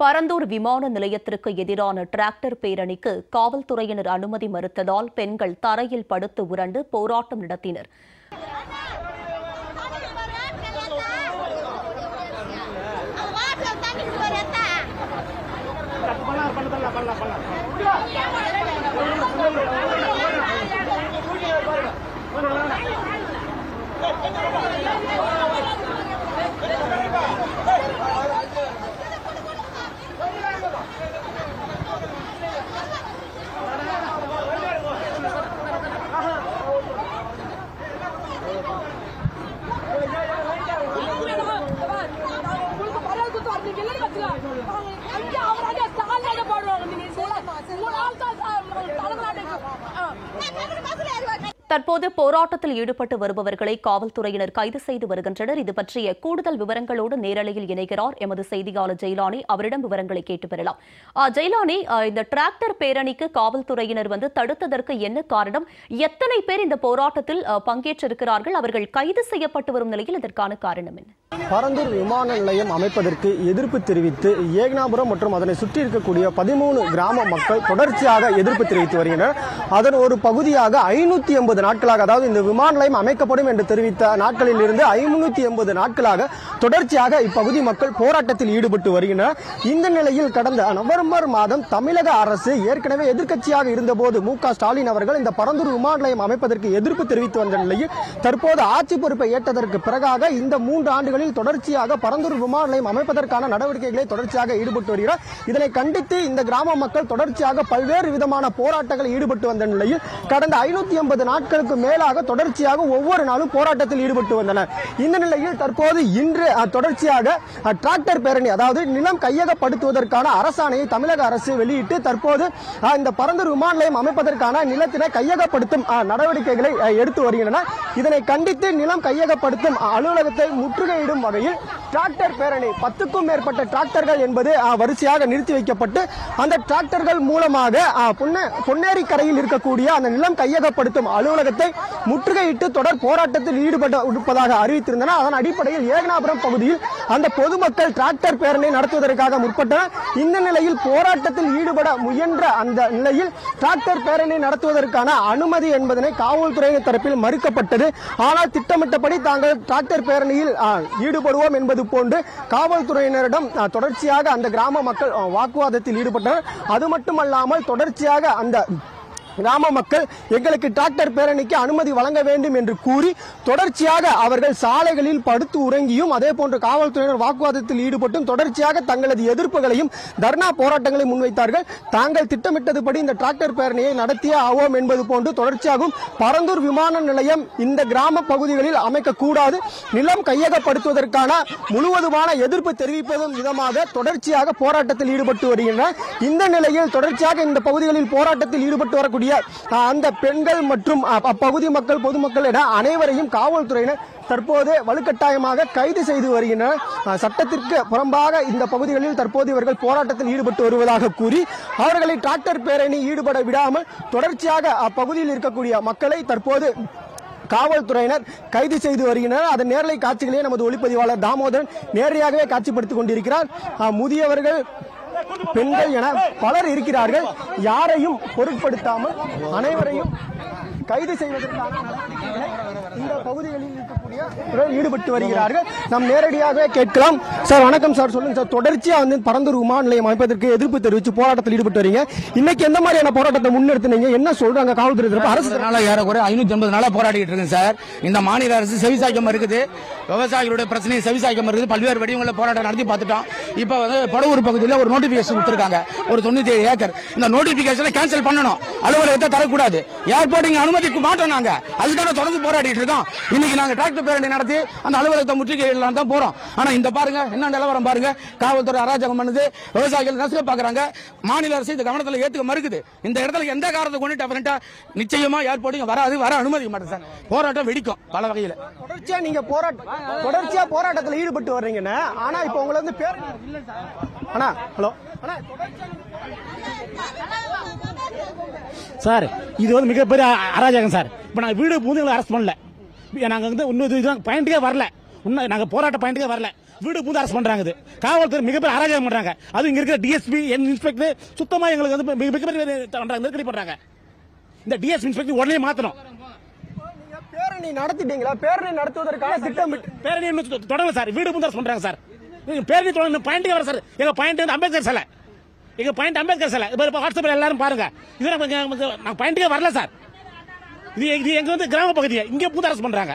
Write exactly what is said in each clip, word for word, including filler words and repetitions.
பரந்தூர் விமான நிலையத்திற்கு எதிரான டிராக்டர் பேரணிக்கு காவல்துறையினர் அனுமதி மறுத்ததால் பெண்கள் தரையில் படுத்து உரண்டு போராட்டம் நடத்தினர். தற்போது போராட்டத்தில் ஈடுபட்டு வருபவர்களை காவல்துறையினர் கைது செய்து வருகின்றனர். இது பற்றிய கூடுதல் விவரங்களோடு நேரலையில் இணைகிறார் எமது செய்தியாளர் ஜெயலானி. அவரிடம் விவரங்களை கேட்டு பெறலாம். ஜெயலானி, இந்த டிராக்டர் பேரணிக்கு காவல்துறையினர் வந்து தடுத்ததற்கு என்ன காரணம்? எத்தனை பேர் இந்த போராட்டத்தில் பங்கேற்றிருக்கிறார்கள்? அவர்கள் கைது செய்யப்பட்டு வரும் நிலையில் இதற்கான காரணம் என்ன? பரந்தூர் விமான நிலையம் அமைப்பதற்கு எதிர்ப்பு தெரிவித்து ஏகனாபுரம் மற்றும் அதனை சுற்றி இருக்கக்கூடிய பதிமூணு கிராம மக்கள் தொடர்ச்சியாக எதிர்ப்பு தெரிவித்து வருகின்றனர். அதன் ஒரு பகுதியாக ஐநூத்தி எண்பது நாட்களாக, அதாவது இந்த விமான நிலையம் அமைக்கப்படும் என்று தெரிவித்த நாட்களில் இருந்து ஐநூத்தி எண்பது நாட்களாக தொடர்ச்சியாக இப்பகுதி மக்கள் போராட்டத்தில் ஈடுபட்டு வருகின்றனர். இந்த நிலையில் கடந்த நவம்பர் மாதம் தமிழக அரசு ஏற்கனவே எதிர்க்கட்சியாக இருந்தபோது மு க ஸ்டாலின் அவர்கள் இந்த பரந்தூர் விமான நிலையம் அமைப்பதற்கு எதிர்ப்பு தெரிவித்து வந்த நிலையில் தற்போது ஆட்சி பொறுப்பை ஏற்றதற்கு பிறகாக இந்த மூன்று ஆண்டுகளில் தொடர்ச்சியாக பரந்தூர் விமான நிலையம் அமைப்பதற்கான நடவடிக்கைகளை தொடர்ச்சியாக ஈடுபட்டு வருகிறார். இதனை கண்டித்து இந்த கிராம மக்கள் தொடர்ச்சியாக பல்வேறு விதமான போராட்டங்களில் ஈடுபட்டு வந்த நிலையில் கடந்த ஐநூத்தி எண்பது நாட்களுக்கு மேலாக தொடர்ச்சியாக ஒவ்வொரு நாளும் போராட்டத்தில் ஈடுபட்டு வந்தனர். இந்த நிலையில் தற்போது இன்று தொடர்ச்சியாக டிராக்டர் பேரணி, அதாவது நிலம் கையகப்படுத்துவதற்கான அரசாணையை தமிழக அரசு வெளியிட்டு தற்போது இந்த பரந்தூர் விமான நிலையம் அமைப்பதற்கான நிலத்தினை கையகப்படுத்தும் நடவடிக்கைகளை எடுத்து வருகின்றனர். இதனை கண்டித்து நிலம் கையகப்படுத்தும் அலுவலகத்தை முற்றுகையிடும் வகையில் டிராக்டர் பேரணி, பத்துக்கும் மேற்பட்ட டிராக்டர்கள் என்பது வரிசையாக நிறுத்தி வைக்கப்பட்டு அந்த டிராக்டர்கள் மூலமாக பொன்னேரி கரையில் இருக்கக்கூடிய அந்த நிலம் கையகப்படுத்தும் அலுவலகத்தை முற்றுகையிட்டு தொடர் போராட்டத்தில் ஈடுபட இருப்பதாக அறிவித்திருந்தனர். அதன் அடிப்படையில் ஏகனாபுரம் பகுதியில் அந்த பொதுமக்கள் டிராக்டர் பேரணி நடத்துவதற்காக முற்பட்டனர். இந்த நிலையில் போராட்டத்தில் ஈடுபட முயன்ற அந்த நிலையில் டிராக்டர் பேரணி நடத்துவதற்கான அனுமதி என்பதனை காவல்துறையினர் தரப்பில் மறுக்கப்பட்டது. ஆனால் திட்டமிட்டபடி தாங்கள் டிராக்டர் பேரணியில் ஈடுபடுவோம் என்பது போன்று காவல்துறையினரிடம் தொடர்ச்சியாக அந்த கிராம மக்கள் வாக்குவாதத்தில் ஈடுபட்டனர். அது மட்டுமல்லாமல் தொடர்ச்சியாக அந்த கிராம மக்கள் எங்களுக்கு டிராக்டர் பேரணிக்கு அனுமதி வழங்க வேண்டும் என்று கூறி தொடர்ச்சியாக அவர்கள் சாலைகளில் படுத்து உறங்கியும் அதே போன்று காவல்துறையினர் வாக்குவாதத்தில் ஈடுபட்டும் தொடர்ச்சியாக தங்களது எதிர்ப்புகளையும் தர்ணா போராட்டங்களை முன்வைத்தார்கள். தாங்கள் திட்டமிட்டதுபடி இந்த டிராக்டர் பேரணியை நடத்தியே ஆவோம் என்பது போன்று தொடர்ச்சியாகவும் பரந்தூர் விமான நிலையம் இந்த கிராம பகுதிகளில் அமைக்கக்கூடாது, நிலம் கையகப்படுத்துவதற்கான முழுவதுமான எதிர்ப்பு தெரிவிப்பதும் விதமாக தொடர்ச்சியாக போராட்டத்தில் ஈடுபட்டு வருகின்றனர். இந்த நிலையில் தொடர்ச்சியாக இந்த பகுதிகளில் போராட்டத்தில் ஈடுபட்டு வரக்கூடிய அந்த பெண்கள் மற்றும் அப்பகுதி மக்கள் பொதுமக்கள் என அனைவரையும் காவல்துறையினர் தற்போது வலுக்கட்டாயமாக கைது செய்து வருகின்றனர். சட்டத்திற்கு புறம்பாக இந்த பகுதிகளில் தற்போது இவர்கள் போராட்டத்தில் ஈடுபட்டு வருவதாக கூறி அவர்களை டிராக்டர் பேரணி ஈடுபட விடாமல் தொடர்ச்சியாக அப்பகுதியில் இருக்கக்கூடிய மக்களை தற்போது காவல்துறையினர் கைது செய்து வருகின்றனர். அதன் நேரலை காட்சிகளே நமது ஒளிப்பதிவாளர் தாமோதரன் நேரடியாகவே காட்சிப்படுத்திக் கொண்டிருக்கிறார். முதியவர்கள், பெண்கள் என பலர் இருக்கிறார்கள். யாரையும் பொருட்படுத்தாமல் அனைவரையும் கைது செய்வதற்கான நடவடிக்கைகளை இந்த பகுதிகளில் இருக்கக்கூடிய ஈடுபட்டு வருகிறார்கள். நாம் நேரடியாக கேட்கலாம். சார் வணக்கம் சார், சொல்லுங்க சார். தொடர்ச்சியா வந்து பரந்தூர் விமான நிலையம் அமைப்பதற்கு எதிர்ப்பு தெரிவித்து போராட்டத்தில் ஈடுபட்டு வரீங்க. இன்னைக்கு எந்த மாதிரியான போராட்டத்தை முன்னெடுத்துனீங்க? என்ன சொல்றாங்க காவல்துறை? அரசு நாளா ஏறக்குறை ஐநூத்தி ஐம்பது நாளா போராடிட்டு இருக்கேன் சார். இந்த மாநில அரசு செவிசாய்க்காம இருக்குது. விவசாயிகளுடைய பிரச்சனையை செவிசாய்க்காம இருக்குது. பல்வேறு வடிவங்களில் போராட்டம் நடத்தி பார்த்துட்டோம். இப்ப வந்து படவூர் பகுதியில் ஒரு நோட்டிபிகேஷன் கொடுத்திருக்காங்க, ஒரு தொண்ணூத்தி ஏழு ஏக்கர். இந்த நோட்டிபிகேஷனை கேன்சல் பண்ணணும், அலுவலகத்தை தரக்கூடாது, ஏர்போர்ட்டிங் அனுமதிக்கு மாட்டோம். நாங்க அதுக்கான தொடர்ந்து போராடிட்டு இருக்கோம். இன்னைக்கு நாங்க டிராக்டர் பேரணி நடத்தி அந்த அலுவலகத்தை முற்றுகையிடலாம் தான் போறோம். ஆனா இந்த பாருங்க என்ன நிலவரம் பாருங்க. காவல்துறை அராஜகம் பண்ணுது, விவசாயிகள் நசுக்க பாக்குறாங்க. மாநில அரசு இந்த கவனத்தில் ஏத்துக்க மறுக்குது. இந்த இடத்துல எந்த காரணத்தை கொண்டு நிச்சயமா ஏர்போர்ட்டிங் வராது, வர அனுமதிக்க மாட்டேன் சார். போராட்டம் வெடிக்கும் பல வகையில். தொடர்ச்சியா நீங்க போராட்டம் தொடர்ச்சியா போராட்டத்தில் ஈடுபட்டு வர்றீங்கன்னா, ஆனா இப்ப உங்களை வந்து பேர் அண்ணா ஹலோ சார், இது வந்து மிகப்பெரிய அராஜகம் சார். இப்போ நாங்கள் வீடு பூந்து அரெஸ்ட் பண்ணல, நாங்கள் வந்து இன்னும் பாயிண்ட்டுக்கே வரல, இன்னும் நாங்கள் போராட்ட பாயிண்ட்டுக்கே வரல. வீடு பூந்து அரசு பண்றாங்க. காவல்துறை மிகப்பெரிய அராஜகம் பண்றாங்க. அது இங்க இருக்கிற டிஎஸ்பி இன்ஸ்பெக்டர் சுத்தமா எங்களுக்கு வந்து மிகப்பெரிய நெருக்கடி பண்றாங்க. இந்த டிஎஸ்பி இன்ஸ்பெக்டர் உடனே மாத்தணும். பேரணி நடத்திட்டீங்களா? பேரணி நடத்துவதற்கான திட்டம் பேரணி தொடங்கல சார். வீடு பூந்து அரசு பண்றாங்க சார். பேரணி தொடங்க பாயிண்ட் வர சார். எங்க பாயிண்ட் வந்து அம்பேத்கர் சிலை. எங்க பாயிண்ட் அம்பேத்கர் சிலை. இப்ப வாட்ஸ்அப்ல எல்லாரும் பாருங்க. இது நான் பாயிண்ட்டுக்கே வரல சார். இது எங்க வந்து கிராம பகுதியை இங்க பூந்து அரசு பண்றாங்க.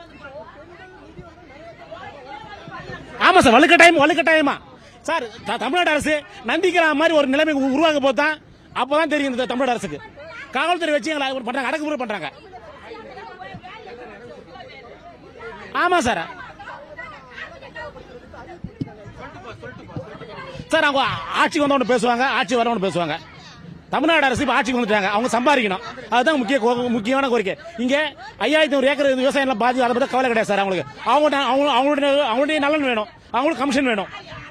ஆமா சார், வலுக்கட்டாயமா வலுக்கட்டாயமா சார். தமிழ்நாடு அரசு நந்திக்கிற மாதிரி ஒரு நிலைமை உருவாக்க போதான் அப்பதான் தெரியும் இந்த தமிழ்நாடு அரசுக்கு. காவல்துறை வச்சு எங்களை பண்றாங்க, அடக்குமுறை பண்றாங்க. ஆமா சார். சார் அவங்க ஆட்சிக்கு வந்தவங்க பேசுவாங்க, ஆட்சி வரவங்க பேசுவாங்க. தமிழ்நாடு அரசு இப்ப ஆட்சிக்கு வந்துட்டாங்க, அவங்க சம்பாதிக்கணும். அதுதான் முக்கிய முக்கியமான கோரிக்கை. இங்க ஐயாயிரத்தி ஒரு ஏக்கர் விவசாயம் எல்லாம் பாதி, அதை பத்தி கவலை கிடையாது சார். அவங்களுக்கு அவங்க அவங்களுடைய அவங்களுடைய நலன் வேணும், அவங்களுக்கு கமிஷன் வேணும்.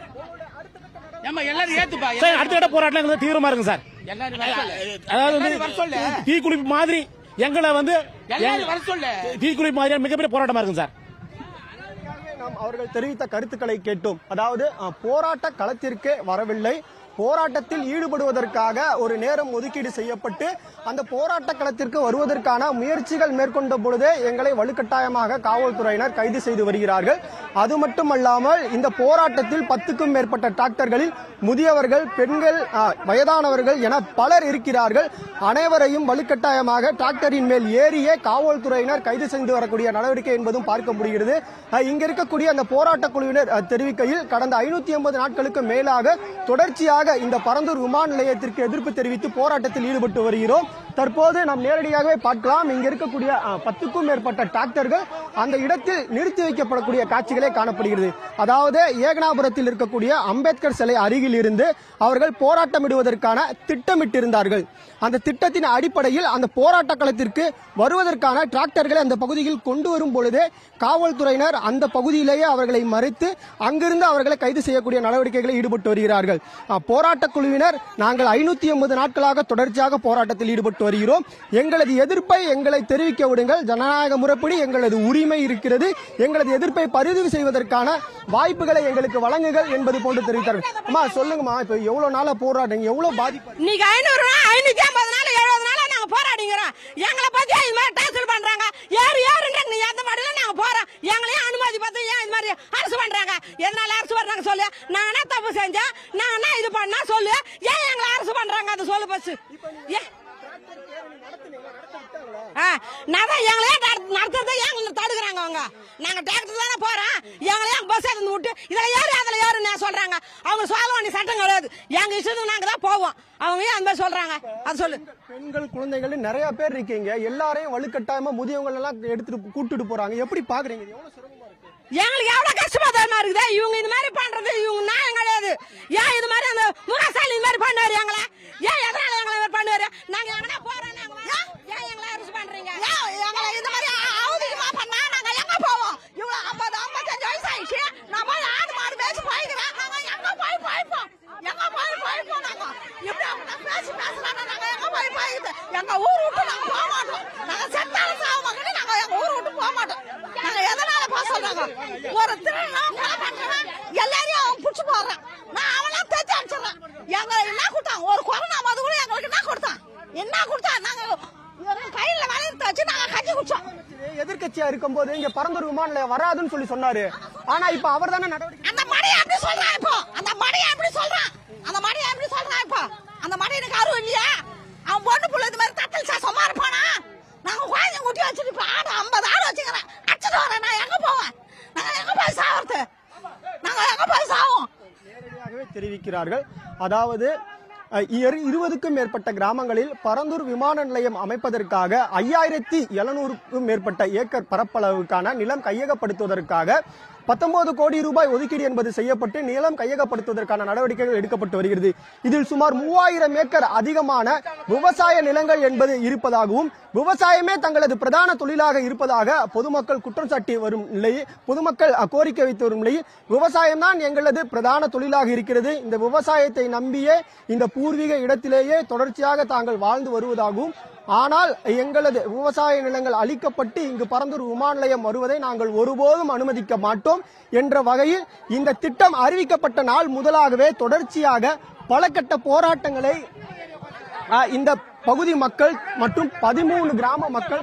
அடுத்த கட்ட போராட்டம் தீவிரமா இருக்கு சார். அதாவது தீக்குளிப்பு மாதிரி எங்களை வந்து தீக்குளிப்பு மாதிரி மிகப்பெரிய போராட்டமா இருக்கு சார். அவர்கள் தெரிவித்த கருத்துக்களை கேட்டோம். அதாவது போராட்ட களத்திற்கே வரவில்லை, போராட்டத்தில் ஈடுபடுவதற்காக ஒரு நேரம் ஒதுக்கீடு செய்யப்பட்டு அந்த போராட்ட களத்திற்கு வருவதற்கான முயற்சிகள் மேற்கொண்ட பொழுதே எங்களை வலுக்கட்டாயமாக காவல்துறையினர் கைது செய்து வருகிறார்கள். அது மட்டுமல்லாமல் இந்த போராட்டத்தில் பத்துக்கும் மேற்பட்ட டிராக்டர்களில் முதியவர்கள், பெண்கள், வயதானவர்கள் என பலர் இருக்கிறார்கள். அனைவரையும் வலுக்கட்டாயமாக டிராக்டரின் மேல் ஏறிய காவல்துறையினர் கைது செய்து வரக்கூடிய நடவடிக்கை என்பதும் பார்க்க முடிகிறது. இங்க இருக்கக்கூடிய அந்த போராட்ட குழுவினர் தெரிவிக்கையில் கடந்த ஐநூத்தி ஐம்பது நாட்களுக்கு மேலாக தொடர்ச்சியாக இந்த பரந்தூர் விமான நிலையத்திற்கு எதிர்ப்பு தெரிவித்து போராட்டத்தில் ஈடுபட்டு வருகிறோம். தற்போது நாம் நேரடியாகவே பார்க்கலாம். இங்க இருக்கக்கூடிய பத்துக்கும் மேற்பட்ட டிராக்டர்கள் அந்த இடத்தில் நிறுத்தி வைக்கப்படக்கூடிய காட்சிகளே காணப்படுகிறது. அதாவது ஏகனாபுரத்தில் இருக்கக்கூடிய அம்பேத்கர் சிலை அருகில் இருந்து அவர்கள் போராட்டமிடுவதற்கான திட்டமிட்டிருந்தார்கள். அந்த திட்டத்தின் அடிப்படையில் அந்த போராட்ட களத்திற்கு வருவதற்கான டிராக்டர்களை அந்த பகுதியில் கொண்டு வரும் பொழுதே காவல்துறையினர் அந்த பகுதியிலேயே அவர்களை மறைத்து அங்கிருந்து அவர்களை கைது செய்யக்கூடிய நடவடிக்கைகளில் ஈடுபட்டு வருகிறார்கள். போராட்ட குழுவினர் நாங்கள் ஐநூத்தி ஐம்பது நாட்களாக தொடர்ச்சியாக போராட்டத்தில் ஈடுபட்டு வருகிறோம், எங்களது எதிர்ப்பை எங்களை தெரிவிக்க விடுங்கள், ஜனநாயக முறைப்படி எங்களது உரிமை இருக்கிறது, எங்களது எதிர்ப்பை பதிவு செய்வதற்கான வாய்ப்புகளை எங்களுக்கு வழங்குகள் என்பது போன்று தெரிவித்தார்கள். அம்மா சொல்லுங்கம்மா, இப்ப எவ்வளவு நாளா போராடுங்க, எவ்வளவு பாதிப்பு? இன்னைக்கு ஐநூறு ஐநூத்தி ஐம்பது நாள் எழுபது நாளா நாங்க போராடிங்கிறோம். எங்களை பத்தி இது மாதிரி டார்ச்சர் பண்றாங்க. யாரு யாருன்ற நீ அந்த மாதிரில நாங்க போறோம். எங்களையும் அனுமதி பார்த்து ஏன் இது மாதிரி அரசு பண்றாங்க? எதனால அரசு வர்றாங்க சொல்லு? நாங்க என்ன தப்பு செஞ்சா, நாங்க என்ன இது பண்ணா சொல்லு? ஏன் எங்களை அரசு பண்றாங்க அது சொல்லு பஸ். நடத்துறத எங்களை தடுக்கிறாங்க அவங்க. நாங்க டிராக்டர் தானே போறோம், எங்களையும் பஸ் எடுத்து விட்டு இதுல யாரு அதுல யாரு நான் சொல்றாங்க. அவங்க சொல்ல வேண்டிய சட்டம் கிடையாது, எங்க இஷ்டத்துக்கு நாங்க தான் போவோம். அவங்க ஏன் அந்த மாதிரி சொல்றாங்க அது சொல்லு. பெண்கள், குழந்தைகள் நிறைய பேர் இருக்கீங்க, எல்லாரையும் வலுக்கட்டாயமா முதியவங்க எல்லாம் எடுத்துட்டு கூட்டிட்டு போறாங்க, எப்படி பாக்குறீங்க? எவ்வளவு சிரமமா இருக்கு? எங்களுக்கு எவ்வளவு கஷ்டமா தான் இருக்குது. இவங்க இது மாதிரி பண்றது இவங்க நியாயம் கிடையாது. ஏன் இது மாதிரி அந்த முகசாலி இது மாதிரி பண்ணாரு எங்களை? ஏன் எதனால எங்களை பண்ணுவாரு? நாங்க எங்கன்னா போறோம், ஏன் எங்களை அரசு பண்றீங்க? எங்களை இந்த மாதிரி அவதிகமா பண்ணா நாங்க எங்க போவோம்? இவ்வளவு ஐம்பது ஐம்பத்தஞ்சு வயசு ஆயிடுச்சு, நம்ம ஆடு மாடு பேசி போய்க்கிறோம். நாங்க எங்க போய் போய்ப்போம், எங்க போய் போய்ப்போம். நாங்க இப்படி அவங்க பேசி பேசுறாங்க, நாங்க எங்க போய் போயிட்டு எங்க ஊர் விட்டு நாங்க போக மாட்டோம். நாங்க செத்தாலும் சாக மாட்டோம், நாங்க எங்க ஊர் விட்டு போக மாட்டோம். நாங்க எதனால போக சொல்றாங்க? ஒரு திருநா கொலை பண்றவன் எல்லாரையும் அவன் புடிச்சு போடுறான், நான் அவெல்லாம் தேய்ச்சி அடிச்சிடறேன். எங்க என்ன கொடுத்தான்? ஒரு கொரோனா மது கூட எங்களுக்கு என்ன கொடுத்தான்? என்ன கொடுத்தா? நாங்க கையில வளையத்தை வச்சு நாங்க கஞ்சி குடிச்சோம். எதிர்கட்சியா இருக்கும் போது இங்க பரந்தூர் விமான நிலையம் வராதுன்னு சொல்லி சொன்னாரு. ஆனா இப்ப அவர் தானே நடவடிக்கை. அந்த மடியை எப்படி சொல்றான்? இப்போ அந்த மடியை எப்படி சொல்றான்? அந்த மடியை எப்படி சொல்றான்? இப்போ அந்த மடி எனக்கு அருள் இல்லையா? அவன் பொண்ணு புள்ள இது மாதிரி தட்டல் சா சும்மா இருப்பானா? நாங்க குழந்தை குட்டி வச்சுட்டு இப்ப ஆடு ஐம்பது ஆடு வச்சுக்கிறேன், அடிச்சுட்டு வரேன். நான் எங்க போவேன்? நாங்க எங்க போய் சாவறது? நாங்க எங்க போய் சாவோம்? நேரடியாகவே தெரிவிக்கிறார்கள். அதாவது இருபதுக்கும் மேற்பட்ட கிராமங்களில் பரந்தூர் விமான நிலையம் அமைப்பதற்காக ஐயாயிரத்தி எழுநூறுக்கும் மேற்பட்ட ஏக்கர் பரப்பளவுக்கான நிலம் கையகப்படுத்துவதற்காக பத்தொன்பது கோடி ரூபாய் ஒதுக்கீடு என்பது செய்யப்பட்டு நிலம் கையகப்படுத்துவதற்கான நடவடிக்கைகள் எடுக்கப்பட்டு வருகிறது. இதில் சுமார் மூவாயிரம் ஏக்கர் அதிகமான விவசாய நிலங்கள் என்பது இருப்பதாகவும் விவசாயமே தங்களது பிரதான தொழிலாக இருப்பதாக பொதுமக்கள் குற்றம் சாட்டி வரும் நிலையில், பொதுமக்கள் கோரிக்கை வைத்து வரும் நிலையில் விவசாயம் தான் எங்களது பிரதான தொழிலாக இருக்கிறது, இந்த விவசாயத்தை நம்பியே இந்த பூர்வீக இடத்திலேயே தொடர்ச்சியாக தாங்கள் வாழ்ந்து வருவதாகவும் ஆனால் எங்களது விவசாய நிலங்கள் அழிக்கப்பட்டு இங்கு பரந்தூர் விமான நிலையம் வருவதை நாங்கள் ஒருபோதும் அனுமதிக்க மாட்டோம் என்ற வகையில் இந்த திட்டம் அறிவிக்கப்பட்ட நாள் முதலாகவே தொடர்ச்சியாக பல கட்ட போராட்டங்களை இந்த பகுதி மக்கள் மற்றும் பதிமூணு கிராம மக்கள்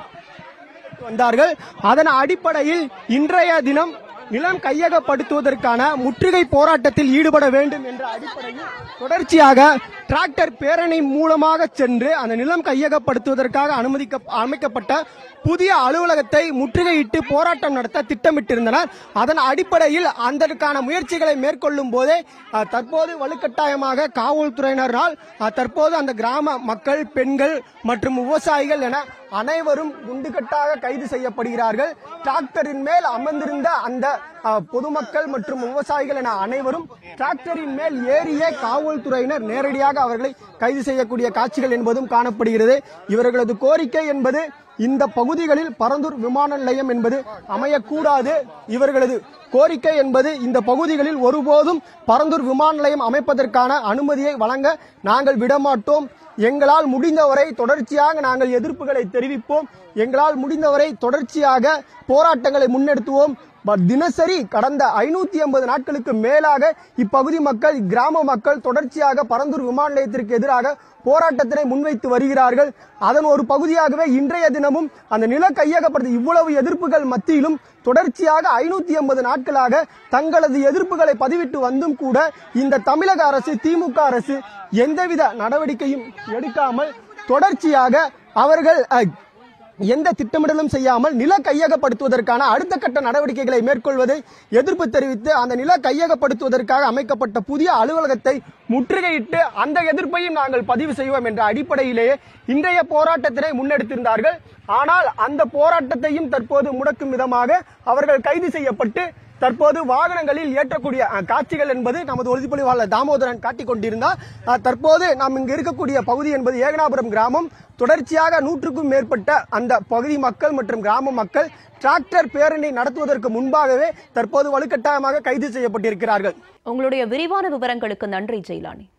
வந்தார்கள். அதன் அடிப்படையில் இன்றைய தினம் நிலம் கையகப்படுத்துவதற்கான முற்றுகை போராட்டத்தில் ஈடுபட வேண்டும் என்ற அடிப்படையில் தொடர்ச்சியாக டிராக்டர் பேரணி மூலமாக சென்று அந்த நிலம் கையகப்படுத்துவதற்காக அனுமதிக்க அமைக்கப்பட்ட புதிய அலுவலகத்தை முற்றுகையிட்டு போராட்டம் நடத்த திட்டமிட்டிருந்தனர். அதன் அடிப்படையில் அதற்கான முயற்சிகளை மேற்கொள்ளும் போதே தற்போது வலுக்கட்டாயமாக காவல்துறையினரால் தற்போது அந்த கிராம மக்கள், பெண்கள் மற்றும் விவசாயிகள் என அனைவரும் குண்டுகட்டாக கைது செய்யப்படுகிறார்கள். டிராக்டரின் மேல் அமர்ந்திருந்த அந்த பொதுமக்கள் மற்றும் விவசாயிகள் என அனைவரும் டிராக்டரின் மேல் ஏறிய காவல்துறையினர் நேரடியாக அவர்களை கைது செய்யக்கூடிய காட்சிகள் என்பதும் காணப்படுகிறது. இவர்களது கோரிக்கை என்பது இந்த பகுதிகளில் பரந்தூர் விமான நிலையம் என்பது அமையக்கூடாது. இவர்களது கோரிக்கை என்பது இந்த பகுதிகளில் ஒருபோதும் பரந்தூர் விமான நிலையம் அமைப்பதற்கான அனுமதியை வழங்க நாங்கள் விடமாட்டோம். எங்களால் முடிந்தவரை தொடர்ச்சியாக நாங்கள் எதிர்ப்புகளை தெரிவிப்போம். எங்களால் முடிந்தவரை தொடர்ச்சியாக போராட்டங்களை முன்னெடுத்துவோம். தினசரி கடந்த ஐநூத்தி ஐம்பது நாட்களுக்கு மேலாக இப்பகுதி மக்கள், கிராம மக்கள் தொடர்ச்சியாக பரந்தூர் விமான நிலையத்திற்கு எதிராக போராட்டத்தினை முன்வைத்து வருகிறார்கள். அதன் ஒரு பகுதியாகவே இன்றைய தினமும் அந்த நில கையகப்படுத்த இவ்வளவு எதிர்ப்புகள் மத்தியிலும் தொடர்ச்சியாக ஐநூத்தி ஐம்பது நாட்களாக தங்களது எதிர்ப்புகளை பதிவிட்டு வந்தும் கூட இந்த தமிழக அரசு, திமுக அரசு எந்தவித நடவடிக்கையும் எடுக்காமல் தொடர்ச்சியாக அவர்கள் எந்த திட்டமிடலும் செய்யாமல் நில கையகப்படுத்துவதற்கான அடுத்த கட்ட நடவடிக்கைகளை மேற்கொள்வதை எதிர்ப்பு தெரிவித்து அந்த நில கையகப்படுத்துவதற்காக அமைக்கப்பட்ட புதிய அலுவலகத்தை முற்றுகையிட்டு அந்த எதிர்ப்பையும் நாங்கள் பதிவு செய்வோம் என்ற அடிப்படையிலேயே இன்றைய போராட்டத்தினை முன்னெடுத்திருந்தார்கள். ஆனால் அந்த போராட்டத்தையும் தற்போது முடக்கும் விதமாக அவர்கள் கைது செய்யப்பட்டு தற்போது வாகனங்களில் ஏற்றக்கூடிய காட்சிகள் என்பது நமது ஒளிப்பொலிவாளர் தாமோதரன் காட்டிக் கொண்டிருந்தார். தற்போது நாம் இங்கு இருக்கக்கூடிய பகுதி என்பது ஏகனாபுரம் கிராமம். தொடர்ச்சியாக நூற்றுக்கும் மேற்பட்ட அந்த பகுதி மக்கள் மற்றும் கிராம மக்கள் டிராக்டர் பேரணி நடத்துவதற்கு முன்பாகவே தற்போது வலுக்கட்டாயமாக கைது செய்யப்பட்டிருக்கிறார்கள். உங்களுடைய விரிவான விவரங்களுக்கு நன்றி ஜெயலானி.